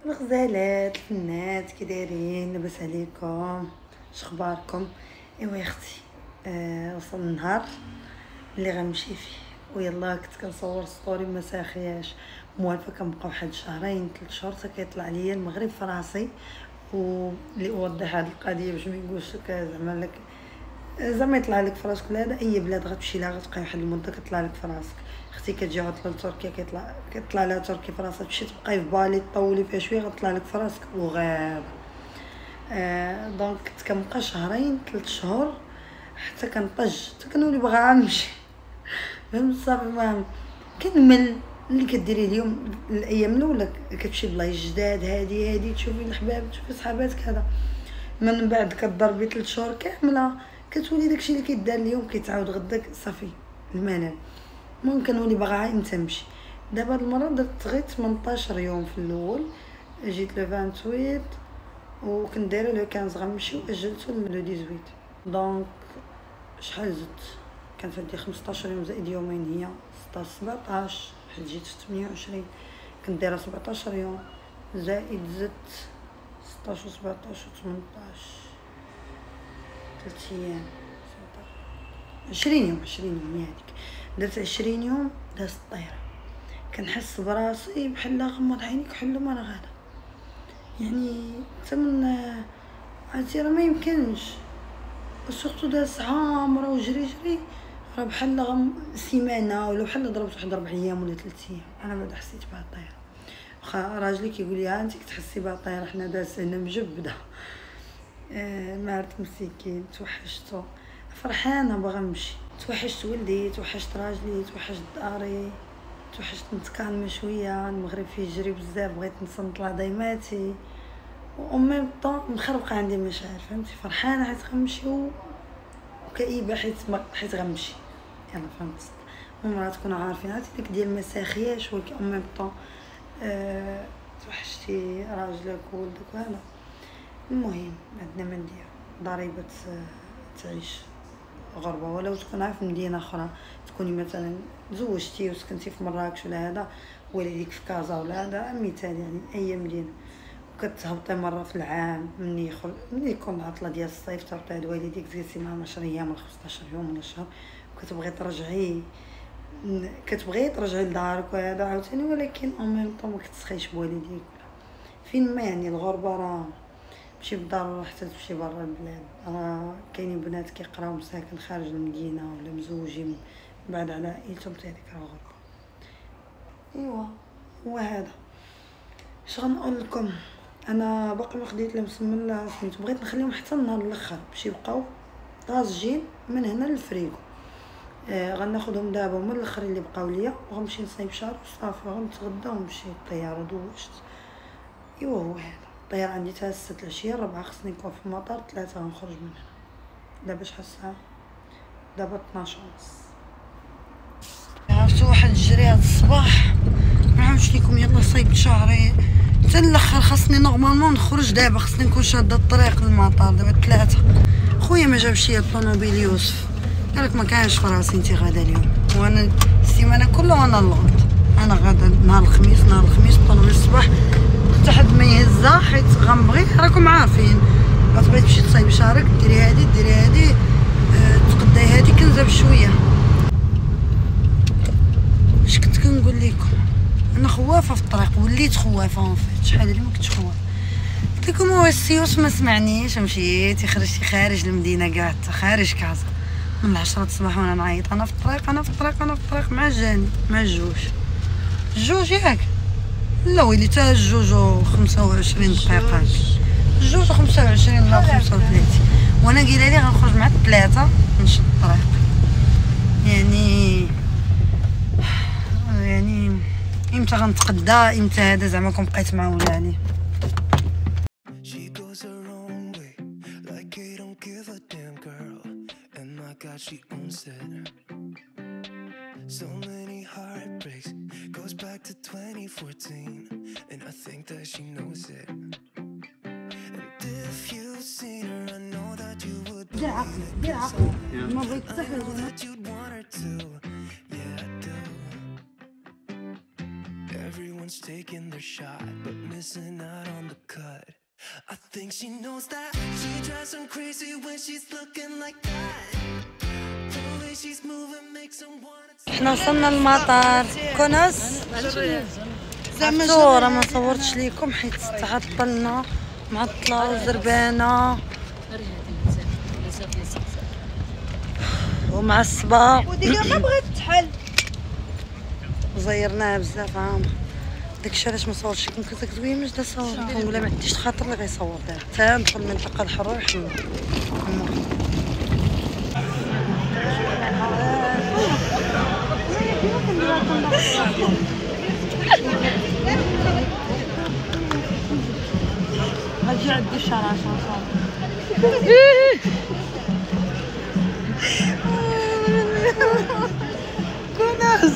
الغزالات الفنات كي دايرين؟ لاباس عليكم؟ شخباركم؟ ايوا يا اختي، وصل النهار اللي غنمشي فيه، ويلا كنت كنصور ستوري ما ساخياش. موالفه كنبقى واحد شهرين 3 شهور حتى كيطلع ليا المغرب في راسي. واللي اوضح هذه القضيه باش ما يقولش زعما لك زعما يطلع لك في راسك، لا هذا اي بلاد غتمشي لها غتبقى واحد المده كطلع لك في راسك. اختي كتجي عطله لتركيا كيطلع لها تركيا في راسها، تمشي تبقاي في بالي طولي فيها شويه غتطلع لك في راسك وغابه. دونك كنت كنبقى شهرين 3 شهور حتى كنطج، حتى كنولي باغا نمشي. فهمت صافي ما كنمل. اللي كديريه اليوم الايام الاولى كتمشي بلايص جداد هادي تشوفي الحباب تشوفي صحاباتك هذا، من بعد كضربي 3 شهور كامله كتولي داكشي اللي كيدار اليوم كيتعاود غداك صافي الملل. المهم كنولي باغا امتى نمشي. دابا هاد المره درت غير 18 يوم في الاول، جيت لو 28 وكنت دايره لو 15 غنمشي واجلته لو 18. دونك شحال زدت؟ كانت عندي 15 يوم زائد يومين هي 16 17 حيت جيت في 28. كنت دايره 17 يوم زائد زدت 16 و 17 و 18 3 ايام 20 يوم. 20 يوم هي هذيك. درت 20 يوم دازت الطياره، كنحس براسي بحال غمض عينيك حلم انا غادا، يعني حتى من عرفتي راه ما يمكنش. سورتو داز عامره وجري راه بحال سيمانه ولا بحال ضربت واحد 4 ايام ولا 3 ايام. انا بعدا حسيت بها الطياره، واخا راجلي كيقول لي ها انت كتحسي بها الطياره حنا داز هنا مجبده. ما عرفت مسكين توحشتو، فرحانه باغا نمشي. توحشت ولدي، توحشت راجلي، توحشت داري، توحشت نتكالم شويه. المغرب فيه يجري بزاف، بغيت نصنت لعظيماتي وامي طون مخربقه عندي مشاعر. فهمتي؟ فرحانه حيت غنمشي وكئيبه حيت غنمشي. يلا فهمت. المهم تكونوا عارفين هادي ديك ديال مساخياش ولكن امي طون توحشتي راجلك وولدك وهذا. المهم عندنا ما ندير ضريبه تعيش غربه، ولو تكون عارف مدينه اخرى، تكوني مثلا تزوجتي وسكنتي في مراكش ولا هذا، والديك في كازا ولا هذا مثال، يعني اي مدينه وكتهبطي مره في العام. مني يكون العطله ديال الصيف تهبطي عند والديك تجلسي معاهم 10 ايام ولا 15 يوم ولا شهر، كتبغي ترجعي لدارك وهذا عاوتاني، ولكن او ميم طون ما كتسخيش بوالديك. فين ما يعني الغربه راه ماشي بالضروره حتى تمشي برا البلاد. راه كاينين بنات كيقراو مساكن خارج المدينه ولا مزوجين بعد على عائلتهم حتى هذيك راه غربه. ايوا هو هذا. اش غنقول لكم، انا باقي ما خديت لهم سميتو، بغيت نخليهم حتى النهار الاخر باش يبقاو طازجين من هنا للفريكو. غناخذهم دابا هما الاخرين اللي بقاو ليا وغنمشي نصايب شهر وصافي غنتغدى ونمشي الطياره. دوشت. ايوا هو هذا. الطياره عندي حتى 6 العشيه، 4 خصني نكون في المطار، 3 غنخرج من هنا. دابا شحال الساعه؟ دابا 12 ونص. عرفتو واحد الجري هاد الصباح ما عاودش ليكم. يلا صايبت شهري حتى الاخر، خاصني نورمالمون نخرج دابا، خاصني نكون شاده الطريق للمطار دابا 3. خويا ما جابش ليا الطوموبيل يوسف، قالك ما كانش في راسي انت غادا اليوم، وانا السيمانه كلها وانا اللوط. انا غادا نهار الخميس الطوموبيل الصباح حتى حد ما يهزها حيت غنبغي. راكم عارفين غتبغي تمشي تصايب شهرك ديري هادي تقداي هادي كنزه بشويه. اش كنت كنقول لكم؟ انا خوافه في الطريق، وليت خوافه وفات. شحال اللي ما كنتش خوافه. قلت لكم هو السيوس ما سمعنيش ومشيت خرجتي خارج المدينه كاع حتى خارج كازا من 10 الصباح وانا نعيط. انا في الطريق مع جاني مع الجوج ياك. لا ويلي تا الجوج و 25 دقيقه، الجوج و 25 ولا 35، وانا قايله لي غنخرج مع 3 نشد الطريق. يعني امتى غنتقدى امتى هذا زعما كون بقيت مع ولاني. She owns it. So many heartbreaks, goes back to 2014, and I think that she knows it. And if you've seen her, I know that you would believe it, 'cause I know that you'd want her to. Yeah, I do. Everyone's taking their shot, but missing out Think she knows that she drives him crazy when she's looking like that. The way she's moving makes him wanna. حنا وصلنا للمطار كنس. زعما صورة ما صورتش ليكم حيت تعطلنا، معطلة وزربانة ومعصبة وديك ما بغات تحل وزيرناها بزاف عام. داكشي علاش ما صورتش لكم، كنت كتقولي واش دا صور، كنقولها ما عنديش خاطر اللي غيصور دابا حتى ندخل المنطقة الحرة ويحمل. غتجي عندي الشارع كناز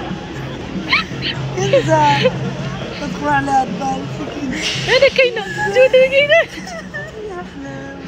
كنزة تدخل على الدار انا كاينه جودة كاينه يا حلال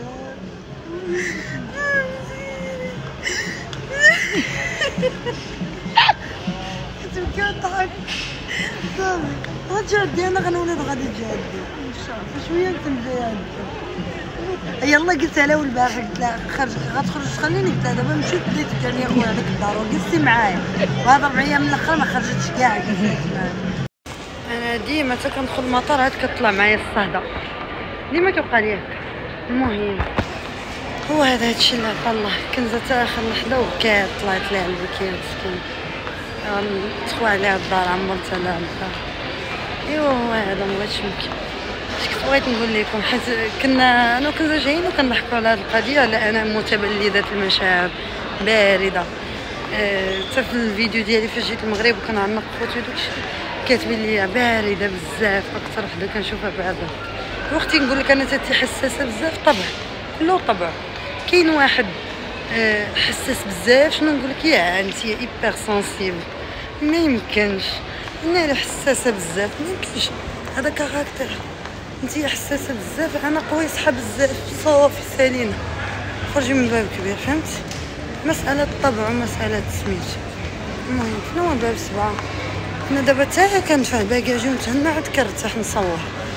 كتبكي وتضحك صافي. غتجي عندي انا غنولد غادي تجي عندي ان شاء الله شويه نتنبدا عندي. يلا قلتها لها البارح قلت لها خرج غتخرج تخليني، قلت لها دابا مشيت بديت كاني خويا هذاك الدار وجلستي معايا وهذا 4 ايام من الاخر ما خرجتش كاع جلست معايا. انا ديما حتى كندخل المطار عاد كطلع معايا الصهده ديما كيبقى لي هكا. المهم هو هادشي اللي عطا الله. كنزة تا اخر لحظه وبكات، طلعت ليها البكيه مسكين تخوى عليها الدار عمرتها لها الدار. ايوا هو هذا مبغيتش نبكي. اش كنت بغيت نقول لكم، حيت كنا انا وكنزة جايين وكنضحكوا على هذه القضيه على انا متبلده المشاعر بارده. حتى في الفيديو ديالي فاش جيت المغرب وكنعنق خوتي وداكشي كاتبين لي بارده بزاف، اكثر وحده كنشوفها بعدا. وقتي نقول لك انا تاتي حساسه بزاف، طبع كله طبع. كاين واحد حساس بزاف، شنو نقول لك يا انت ايبر سونسيبل، ما يمكنش. انا اللي حساسه بزاف ما يمكنش، هذا كاركتر. انت حساسه بزاف، انا قويصحه بزاف صافي سالينا خرجي من باب كبير، فهمتي؟ مساله الطبع ومساله السميت. المهم شنو هو باب 7. انا دابا حتى كندفع باكاجي ونتهنى عاد كنرتاح نصور.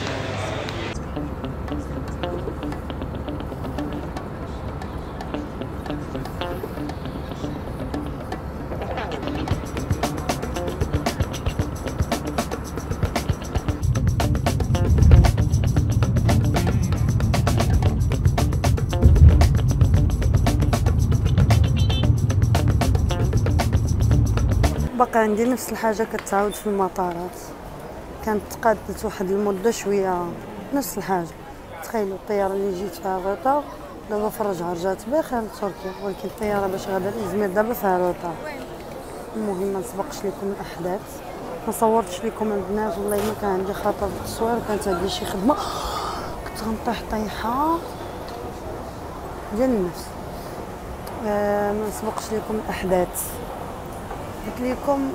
باقي عندي نفس الحاجه كتعاود في المطارات. كانت تقادلت واحد المده شويه نفس الحاجه. تخيلوا الطياره اللي جيت فيها غوطه دابا في الرجعه رجعت بخير لتركيا، ولكن الطياره باش غادا لازمير دابا فيها روطه. المهم ما نسبقش لكم الاحداث، ما صورتش لكم البنات، والله ما كان عندي خاطر في التصوير، كانت عندي شي خدمه كنت غنطيح طيحه ديال النفس. ما نسبقش لكم الاحداث. قلت لكم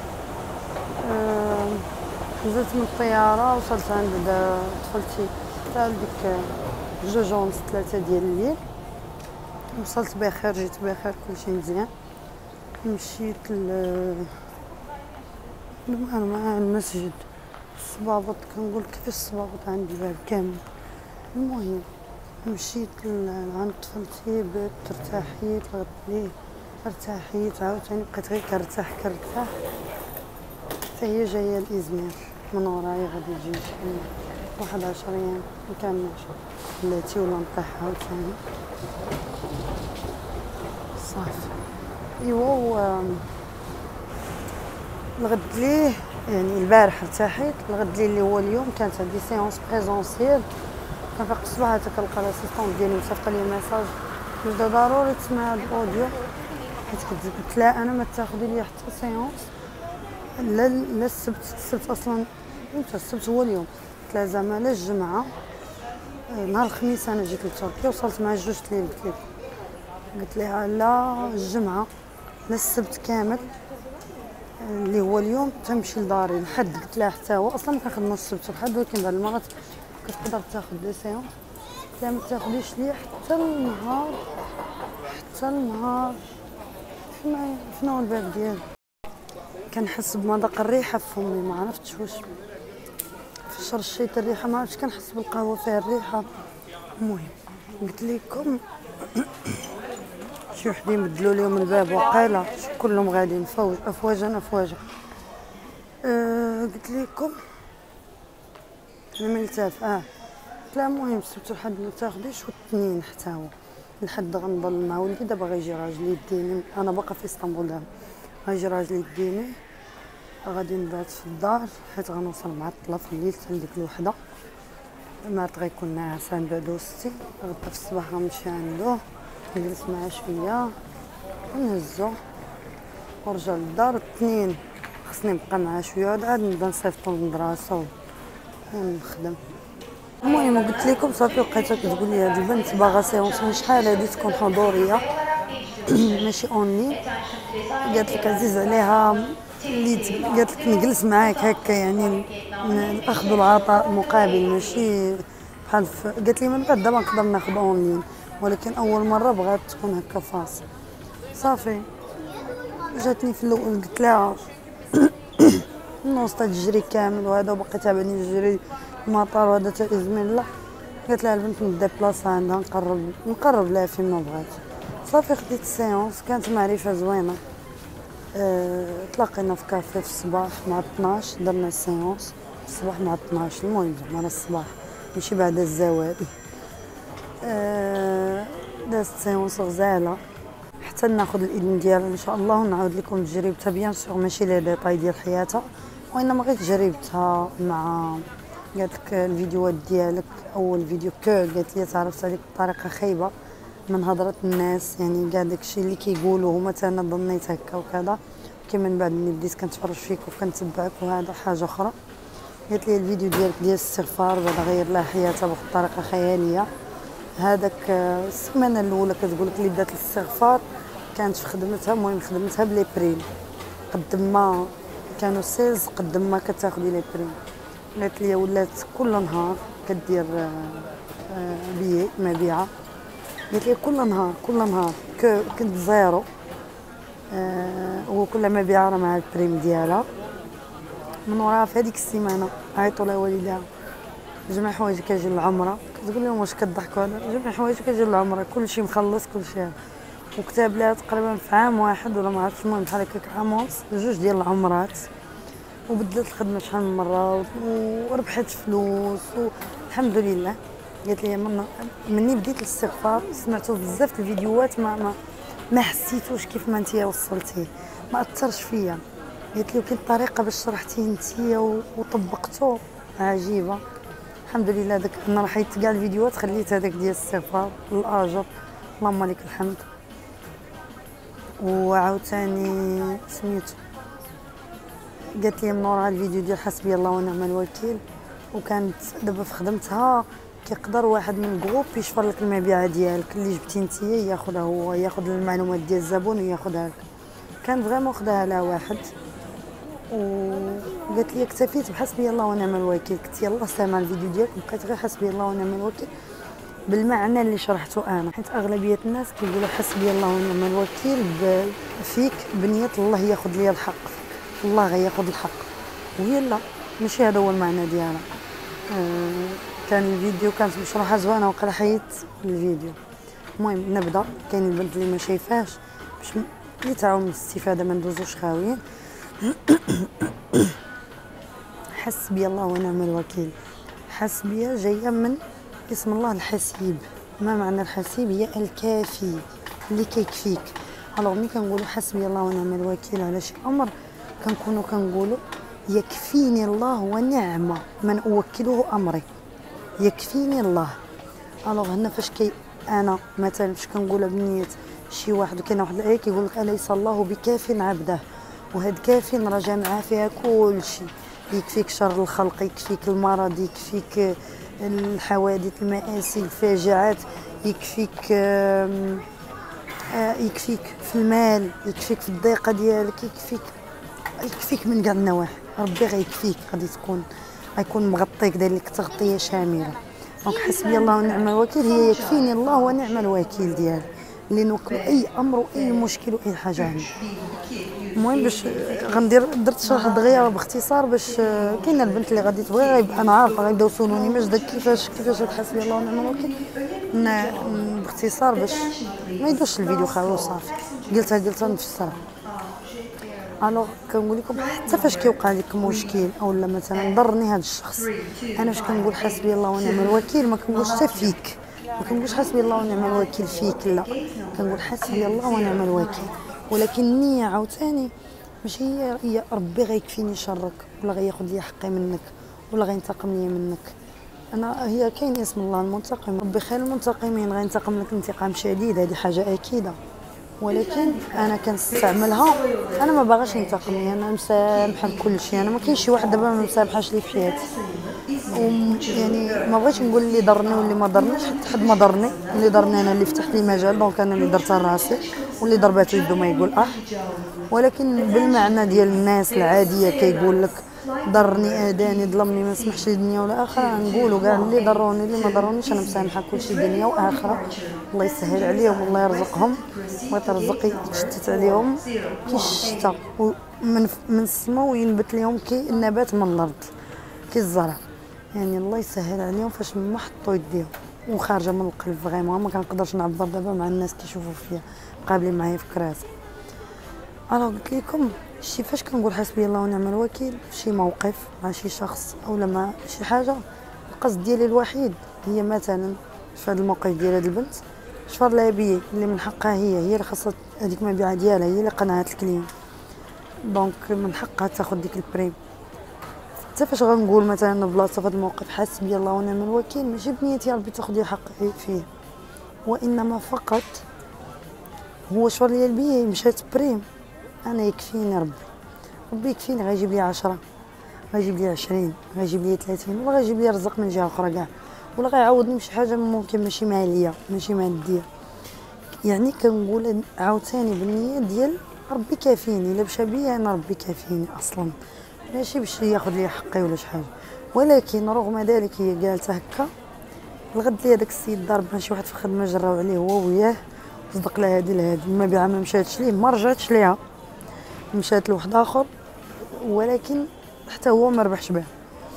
نزلت من الطياره وصلت عند طفلتي حتى لديك 2:30 ديال الليل. وصلت بخير، جيت بخير، كلشي مزيان. مشيت مع المسجد الصبابط، كنقول كيفاش الصبابط عندي الباب كامل. المهم مشيت عند طفلتي، بات ارتاحيت، غدت ليه ارتاحيت، عاوتاني بقيت غير كنرتاح حتى هي جايه لإزمير من ورايا، غادي تجي شي واحد 10 ايام مكملش، بلاتي ولا نطيح عاوتاني صافي. ايوا الغد ليه يعني البارح ارتاحيت، الغد ليه اللي هو اليوم كانت عندي سيونس بريزونسيال. كنفيق الصباح حتى كنلقى لاسيستون ديالي مصيفطه لي ميساج بدا ضروري تسمع هاد الاوديو، حيت قلت لها انا ما تاخذي لي حتى سيونس لا السبت اصلا، امتى السبت هو اليوم. قلت لها زعما لا الجمعه، نهار الخميس انا جيت لتركيا وصلت مع 2 الليل. قلت لها لا الجمعه لا السبت كامل اللي هو اليوم تمشي لداري الحد. قلت لها حتى هو اصلا ما كنخدمش السبت والحد، ولكن بعض المرات كتقدر تاخذ لي سيونس. قلت لها ما تاخذيش لي حتى النهار شنو الباب ديالي. كنحس بمذاق الريحه في فمي، ما عرفتش واش فاش علاش رشيت الريحه، ما عرفتش كنحس بالقهوه فيها الريحه. المهم قلت لكم شي وحدين بدلوا لهم الباب وقيله كلهم غاديين افواجا. قلت لكم الملتاف لا المهم السبت والحد ما تاخديش والاثنين حتى هو الحد غنضل مع ولدي. دابا غيجي راجلي يديني، انا باقا في اسطنبول دابا، غيجي راجلي يديني غادي نبات في الدار حيت غنوصل معطله في الليل حتى لديك الوحده. مارت غيكون ناعس عند بعدو ستي، غدا في الصباح غنمشي عندو نجلس معاه شويه ونهزو ونرجع للدار. الاثنين خصني نبقى معاه شويه عاد نبدا نصيفطو للمدرسه ونخدم. المهم قلت لكم صافي لقيتها كتقول لي هاد البنت باغا سيونس من شحال هادي تكون حضوريه ماشي اونلي. قالت لك عزيز عليها اللي قالت لك نجلس معاك هكا يعني الاخذ والعطاء مقابل ماشي بحال قالت لي من بعد دابا نقدر ناخذ اونلاين ولكن اول مره بغات تكون هكا فاصل. صافي جاتني في الاول قلت لها نوصل تجري كامل وهذا وبقيت تابعني نجري المطار وهذا تا ازمين. لا قالت لها البنت نديبلاصا عندها نقرب لها فين ما بغات. صافي خديت السيونس كانت معرفه زوينه. تلاقينا في كافي في الصباح مع 12 درنا السيونس في الصباح مع 12 المهم زعما الصباح ماشي بعد الزوال. دازت سيونس غزاله حتى ناخذ الاذن ديالها ان شاء الله ونعاود لكم تجربتها بيان سور ماشي لي ديطاي ديال حياتها وانما غير تجربتها مع قالت لك الفيديوهات ديالك اول فيديو قالت لي تعرفت عليك بطريقه خايبه من هضره الناس يعني كاع داكشي اللي كيقولوا هما حتى انا ظنيت هكا وكذا كي من بعد ملي بديت كنتفرج فيك وكنتبعك وهذا حاجه اخرى. قالت لي الفيديو ديالك ديال الاستغفار بعد غير لها حياتها بواحد الطريقه خياليه. هذاك السيمانه الاولى كتقول لك اللي بدات الاستغفار كانت في خدمتها. المهم خدمتها بلي بريم قد ما كانوا سيلز قد ما كتاخذي لي بريم. قالت لي ولات كل نهار كدير مبيعه. قالت لي كل نهار كنت زيرو وكل مبيعه راه مع البريم ديالها. من وراها في هذيك السيمانه عيطوا لها والدها جمع حوايجك كاجي للعمره. كتقول لهم واش كضحكوا هذا جمع حوايجك كاجي للعمره كلشي مخلص كلشي. وكتاب لها تقريبا في عام واحد ولا ما عرفتش المهم بحال هكاك عام ونص جوج ديال العمرات وبدلت الخدمه شحال من مره وربحت فلوس والحمد لله. قالت لي مني بديت الاستغفار سمعتو بزاف الفيديوهات ما حسيتوش كيف ما انتيا وصلتيه ما اثرش فيا. قالت لي وكاين طريقه باش شرحتيه انتيا وطبقتو عجيبه الحمد لله. داك انا رحيت كاع الفيديوهات خليت هذاك ديال الاستغفار الاجر اللهم لك الحمد. وعاوتاني سميتو قالت لي من ورا الفيديو ديال حسبي الله ونعم الوكيل وكانت دابا في خدمتها كيقدر واحد من الجروب يشفر لك المبيعه ديالك اللي جبتي نتيا ياخذها هو ياخذ المعلومات ديال الزبون وياخذها لك. كان فريمون خداها لها واحد وقالت لي اكتفيت بحسبي الله ونعم الوكيل. قلت يلا سامع الفيديو ديالك بقيت غير حسبي الله ونعم الوكيل بالمعنى اللي شرحته انا حيت اغلبيه الناس كيقولوا حسبي الله ونعم الوكيل فيك بنيه الله ياخذ لي الحق الله غياخذ الحق وهي لا ماشي هذا هو المعنى ديالها. كان الفيديو كانت مشروحه زوينه وقال حيت الفيديو. المهم نبدا كاين البنت اللي ما شايفاش باش اللي تعاون الاستفاده ما ندوزوش خاويين. حسبي الله ونعم الوكيل. حسبي جايه من اسم الله الحسيب. ما معنى الحسيب؟ هي الكافي اللي كيكفيك. الوغ ملي كنقولوا حسبي الله ونعم الوكيل على شي امر كنكونوا كنقولوا يكفيني الله ونعم من اوكله امري يكفيني الله. الوغ هنا فاش انا مثلا فاش كنقولها بنيه شي واحد كاين واحد الايه كيقول لك اليس الله بكاف عبده وهاد كافي راه جامعه فيها كلشي يكفيك شر الخلق يكفيك المرض يكفيك الحوادث المآسي الفاجعات يكفيك في المال يكفيك في الضيقه ديالك يكفيك من كاع النواحي. ربي غيكفيك غيكون مغطيك داير لك تغطيه شامله. دونك حسبي الله ونعم الوكيل هي يكفيني الله ونعم الوكيل ديالي اللي نوكلوا اي امر واي مشكل واي حاجه عندنا. المهم باش درت شرح دغيا باختصار باش كاينه البنت اللي غادي تبغي غيبقى انا عارفه غيبداو يسولوني ماجده كيفاش حسبي الله ونعم الوكيل. باختصار باش ما يدوش الفيديو خاوي وصافي قلتها نفسرها. الوغ كنقول لكم حتى فاش كيوقع لك مشكل اولا مثلا ضرني هذا الشخص، انا فاش كنقول حسبي الله ونعم الوكيل ما كنقولش حتى فيك، ما كنقولش حسبي الله ونعم الوكيل فيك، لا كنقول حسبي الله ونعم الوكيل. ولكن النيه عاوتاني ماشي هي ربي غيكفيني شرك ولا غياخذ لي حقي منك ولا غينتقم لي منك. انا هي كاين اسم الله المنتقم، ربي خير المنتقمين، غينتقم لك انتقام شديد، هذه حاجه اكيده. ولكن انا كنستعملها، انا ما باغاش ينتقم لي، انا مسامحه بكل شيء. انا ما كاينش شي واحد دابا ما مسامحاش لي في حياتي، يعني ما بغيتش نقول اللي ضرني واللي ما ضرنيش، حد ما ضرني. اللي ضرني انا اللي فتحت لي مجال، دونك انا اللي درتها لراسي، واللي ضربته يدو ما يقول ولكن بالمعنى ديال الناس العاديه كيقول لك ضرني اذاني ظلمني ما نسمحش للدنيا ولا اخره، نقولوا كاع اللي ضروني اللي ما ضرونيش انا مسامحه كلشي دنيا واخره. الله يسهل عليهم والله يرزقهم ويترزق يتشتت عليهم كي الشتا من السماء وينبت لهم كي النبات من الارض كي الزرع. يعني الله يسهل عليهم فاش ما حطوا يديهم وخارجه من القلب فريمون. ما كنقدرش نعبر دابا مع الناس كيشوفوا فيا قابلين معايا في كراسه. انا قلت لكم شي فاش كنقول حسبي الله ونعم الوكيل في شي موقف مع شي شخص اولا مع شي حاجه، القصد ديالي الوحيد هي مثلا في هذا الموقف ديال هذه البنت شفر لها بيه اللي من حقها هي اللي خاصها هذيك المبيعه ديالها، هي اللي قنعت الكليون، دونك من حقها تاخذ ديك البريم. حتى فاش غنقول مثلا بلاصه في هذا الموقف حسبي الله ونعم الوكيل ماشي بنيتي ربي تاخذ لي حقي فيه، وانما فقط هو شفر لي البيه مشات بريم، انا يكفيني ربي يكفيني، غيجيب لي 10 غيجيب لي 20 غيجيب لي 30 ولا غيجيب لي رزق من جهه اخرى كاع، ولا غيعوضني بشي حاجه ممكن ماشي ماليه ماشي ماديه. يعني كنقول عاوتاني بالنيه ديال ربي كافيني، الا مشى بيا انا ربي كافيني اصلا، ماشي باش ياخذ لي حقي ولا شي حاجه. ولكن رغم ذلك هي قالت هكا، الغد لي هذاك السيد ضارب مع شي واحد في الخدمه جراو عليه هو وياه، صدق لها هادي لهادي المبيعه ما مشاتش ليه، ما رجعتش ليها، مشات لواحد اخر، ولكن حتى هو ما ربحش بها،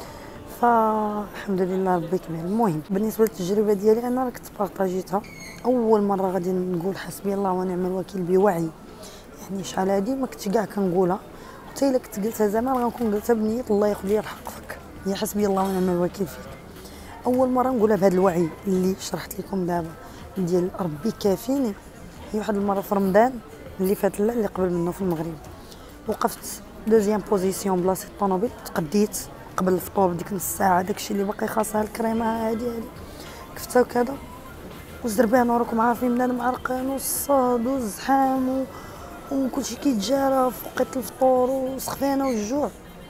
فالحمد لله ربي كبير. المهم بالنسبه للتجربه ديالي انا كنت بارطاجيتها اول مره غادي نقول حسبي الله ونعم الوكيل بوعي، يعني شحال هادي ما كنتش كاع كنقولها، حتى الا كنت قلتها زمان غنكون قلتها بنيه الله ياخذ لي الحق فيك، هي حسبي الله ونعم الوكيل فيك. اول مره نقولها بهذا الوعي اللي شرحت لكم دابا ديال ربي كافيني. هي واحد المره في رمضان اللي فات لا اللي قبل منه في المغرب، وقفت دوزيام بوزيسيون بلاصه الطوموبيل، تقديت قبل الفطور بديك نص ساعه داكشي اللي باقي خاصها الكريمه هادي كفتها وكذا، والزربان وراكم عارفين بنادم عرقان والصاد والزحام وكلشي كيتجارى في وقت الفطور وسخفانه والجوع.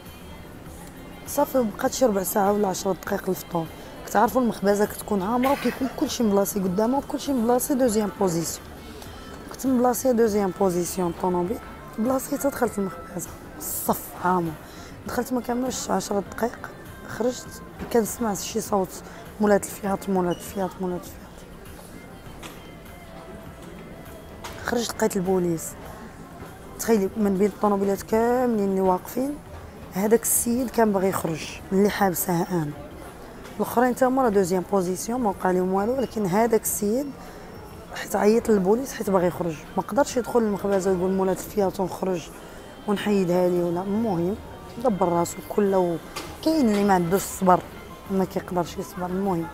صافي بقات شي ربع ساعه ولا 10 دقائق الفطور، كتعرفوا المخبزه كتكون عامره وكيكون كلشي مبلاصي قدامها وكلشي مبلاصي دوزيام بوزيسيون. كنت مبلاصيه دوزيام بوزيسيون طوموبيل، بلاصيتها دخلت المخبزه الصف عامر، دخلت ما كملش 10 دقائق خرجت كنسمع شي صوت مولات الفياط. خرجت لقيت البوليس، تخيلي من بين الطوموبيلات كاملين اللي واقفين هذاك السيد كان باغي يخرج اللي حابسها انا، الاخرين تا هما دوزيام بوزيسيون ما وقع لهم والو، ولكن هذاك السيد حيت عيط للبوليس حيت باغي يخرج، ما قدرش يدخل للمخبزه ويقول مولات الفياط ونخرج ونحيدها لي ولا. المهم دبر راسو كله، كاين اللي ما عندوش الصبر ما كيقدرش يصبر. المهم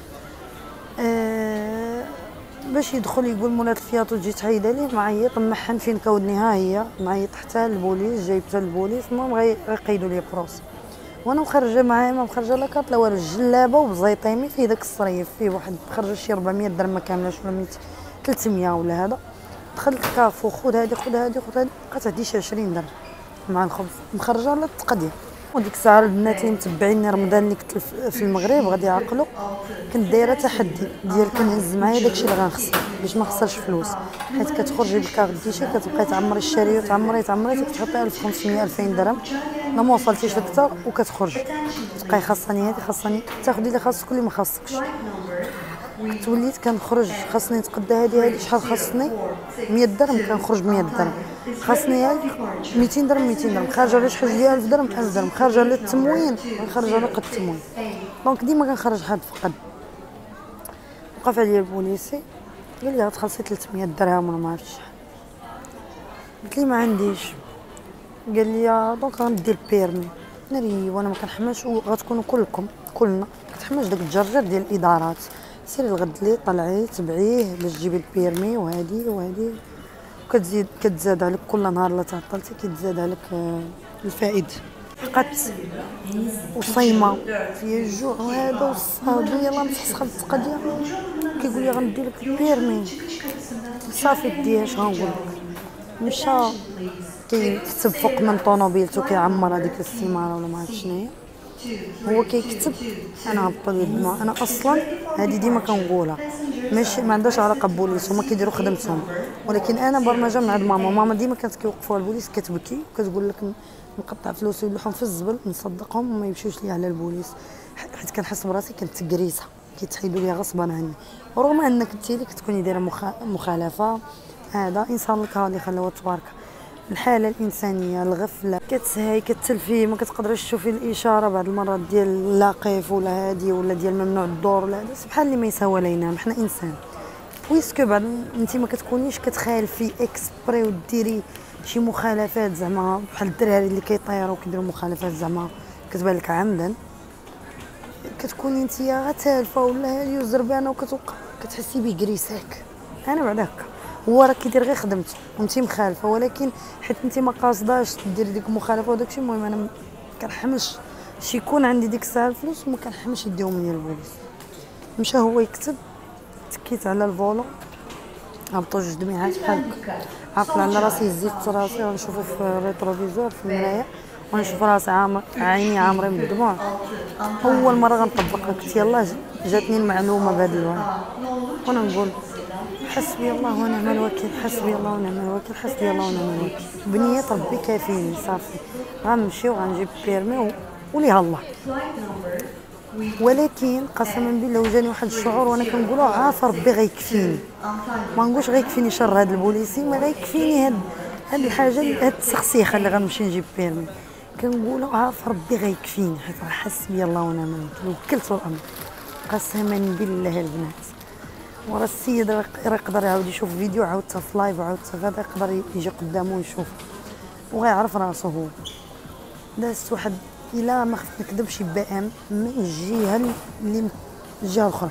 باش يدخل يقول مولات الفياط وتجي تحيدها ليه، معيط محن فين كودني ها هي، معيط حتى البوليس، جايبتها للبوليس، المهم غيقيدوا لي بروس، وانا مخرجه معايا ما مخرجه لا كارت لا والو، الجلابه وبزيطيمي فيه داك الصريف فيه واحد مخرجه شي 400 درهم ما كاملاش ولا 100 300 ولا هذا. دخلت الكافو خذ هذه بقات عنديش 20 درهم مع الخبز مخرجه ولا تقدير. وديك الساعه البنات اللي متبعيني رمضان اللي كنت في المغرب غادي يعقلوا، كنت دايره تحدي ديال كنهز معايا داكشي اللي غنخسر باش ما نخسرش فلوس، حيت كتخرجي بالكارت ديشي كتبقاي تعمري الشاريه تعمري كتحطي 1500 2000 درهم لا ما وصلتيش لكثر وكتخرجي تبقاي خاصني هذه خاصني تاخدي اللي خاصك واللي ما خاصكش. كنت وليت كنخرج خاصني نتقدى هادي شحال خاصني 100 درهم، كنخرج ب 100 درهم، خاصني 200 درهم 200 درهم، خارجه على شحال ديال 1000 درهم 1000 درهم، خارجه على التموين غنخرج على قد التموين. دونك ديما كنخرج حد فقد. وقف عليا البوليسي قال لي غتخلصي 300 درهم ولا ما عرفتش شحال. قلت لي ما عنديش. قال لي دونك غندي البيرمي. ناري وانا ما كنحماش، وغتكونوا كلنا كتحماش داك الجرجر ديال الادارات. سيري الغد لي طلعي تبعيه باش تجيبي البيرمي وهادي وكتزيد كتزاد عليك كل نهار لا تعطلتي كيتزاد عليك الفائد. بقات وصايمه فيا الجوع وهذا والصاد يلاه مسخسخه التقديه كيقول لي غندير لك البيرمي. صافي دي اش غنقول لك، مشى كيكتب فوق من طونوبيلتو كيعمر هذيك السيمانه ولا ما عرفت شناهي، هو كيكتب انا هبط لي الدماء. انا اصلا هذه ديما كنقولها ماشي ما عندهاش علاقه ببوليس، هما كيديروا خدمتهم، ولكن انا برمجه مع ماما ديما كانت كيوقفوا البوليس كتبكي وكتقول لك نقطع فلوسي ونلوحهم في الزبل نصدقهم وما يمشيوش لي على البوليس، حيت كنحس براسي كنت تكريسه كيتحيدوا لي غصبا عني، ورغم انك انت اللي كتكوني دايره مخالفه. هذا انسان لك اللي خلاه تبارك. الحاله الانسانيه الغفله كتسهي كتلفي، ما كتقدريش تشوفي الاشاره بعض المرات ديال اللاقف ولا هادي ولا ديال ممنوع الدور ولا هذا، سبحان اللي ما يساوى لينا حنا انسان. ويسكو بعد انت ما كتكونيش كتخالفي اكسبري وديري شي مخالفات زعما بحال الدراري اللي كيطيروا كيديروا مخالفات زعما كتبان لك عمدا، كتكوني انت غا تالفه ولا هادي وزربانه وكتوقع كتحسي بيه كريساك. انا بعد هكا هو راه كيدير غير خدمته وانت مخالفه، ولكن حيت انت ما قاصداش ديري ديك المخالفه وداكشي. المهم انا كنحمش شي يكون عندي ديك الساعه الفلوس وما كنحمش يديهم ليا البوليس. مشى هو يكتب، تكيت على الفولون هبطوا جوج دميعات بحال عاقله على راسي، زيدت راسي ونشوفو في الريتروفيزور في المرايه ونشوف راسي عيني عامره من الدموع. اول مره غنطبقها قلت يلاه جاتني المعلومه بهذا الوقت وانا نقول حسبي الله ونعم الوكيل، حسبي الله ونعم الوكيل، حسبي الله ونعم الوكيل، بنية ربي كافيني صافي غنمشي وغنجيب بيرمي وليها الله. ولكن قسما بالله جاني واحد الشعور وانا كنقولوا عافا ربي غيكفيني، ما نقولش غيكفيني شر هذا البوليسي، ما غيكفيني هاد الحاجه هاد التسخسيخه اللي غنمشي نجيب بيرمي. كنقولوا عافا ربي غيكفيني حيت حسبي الله ونعم الوكيل وكلت الامر. قسما بالله البنات ورا السيد راه يقدر يعاود يشوف فيديو عاودتها في لايف وعاودتها غدا يقدر يجي قدامه ويشوف وغيعرف راسو. هو دازت واحد الا ما خفت نكذب شي بام من الجهه اللي الجهه الاخرى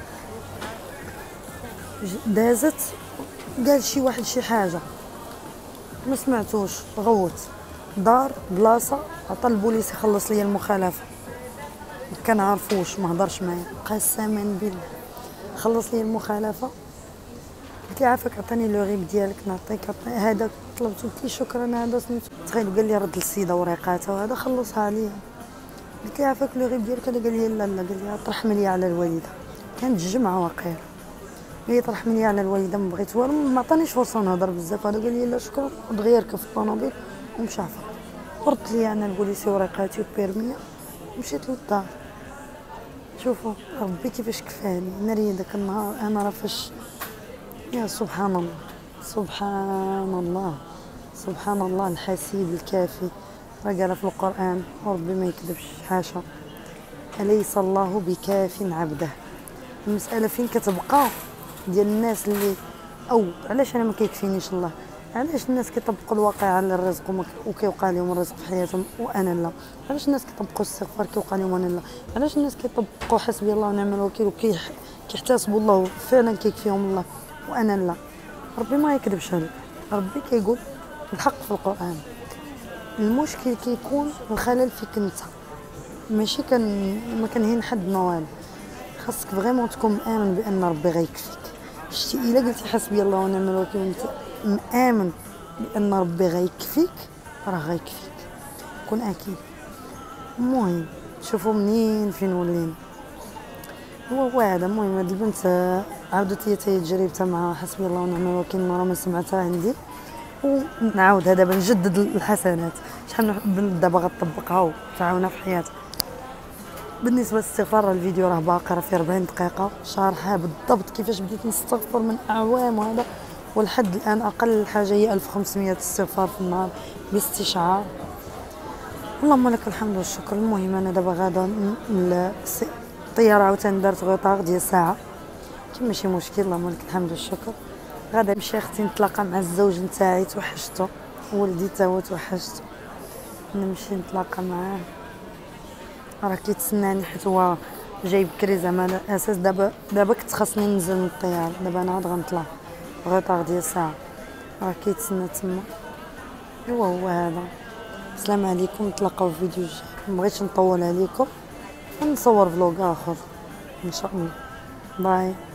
دازت قال شي واحد شي حاجه ما سمعتوش، غوت دار بلاصه عطى البوليس يخلص لي المخالفه ما كنعرفوش ما هضرش معايا قسما بالله خلص لي المخالفه. قلت لي عافاك عطاني لو غيب ديالك نعطيك هذا طلبت قلت لي شكرا هذا سميتو تخيل قال لي رد السيده وريقاتها وهذا خلصها عليا. قلت لي عافاك لو غيب ديالك هذا قال لي لا قال لي ترحم لي على الوالده كانت الجمعه واقيلا قال لي ترحم لي على الوالده ما بغيت والو ما عطانيش فرصه نهضر بزاف. هذا قال لي لا شكرا دغيا ركب في الطوموبيل ومشى عفر. ردت لي انا البوليسي وريقاتي وبيرميه ومشيت للدار. شوفوا ربي كيفاش كفاني ناري داك النهار انا راه فاش يا سبحان الله سبحان الله سبحان الله الحسيب الكافي راه قال في القران وربي ما يكذبش حاشا أليس الله بكاف عبده. المساله فين كتبقى ديال الناس اللي او علاش انا ما كيكفينيش الله، علاش الناس كيطبقوا الواقع على الرزق وكيوقع لهم الرزق في حياتهم وانا لا، علاش الناس كيطبقوا الاستغفار كيوقع لهم وانا لا، علاش الناس كيطبقوا حسبي الله ونعم الوكيل وكيحتسبوا الله وفعلا كيكفيهم الله وانا لا. ربي ما يكذبش عليك، ربي كيقول الحق في القران. المشكل كيكون الخلل فيك انت ماشي ما كنهين حد ما والو. خاصك فريمون تكون مآمن بان ربي غيكفيك. شتي الا قلتي حسبي الله ونعم الوكيل وانت مآمن بان ربي غيكفيك راه غيكفيك كون اكيد. المهم شوفوا منين فين ولينا هو هذا. المهم هاد البنت عاودت هي تجربتها مع حسبي الله ونعم الوكيل مرة ما سمعتها عندي ونعاودها دابا نجدد الحسنات. شحال من بنت دابا غتطبقها وتعاونها في حياتها. بالنسبه للاستغفار الفيديو راه باقي، راه فيه 40 دقيقه شارحه بالضبط كيفاش بديت نستغفر من اعوام وهذا، ولحد الان اقل حاجه هي 1500 استغفار في النهار باستشعار. اللهم لك الحمد والشكر. المهم انا دابا غادا الطياره عاوتاني دارت غوطار ديال ساعه، كي ماشي مشكل، اللهم لك الحمد والشكر. غادا نمشي اختي نتلاقى مع الزوج نتاعي، توحشتو، ولدي تا هو توحشتو، نمشي نتلاقى معاه، راه كيتسناني حيت هو جاي بكري زعما على اساس دابا كنت خاصني ننزل من الطياره، دابا انا عاد غنطلع غوطار ديال ساعه، راه كيتسنى تما. ايوا هو هذا. السلام عليكم، نتلاقاو في فيديو جاي، مبغيتش نطول عليكم، نصور فلوق اخر ان شاء الله. باي.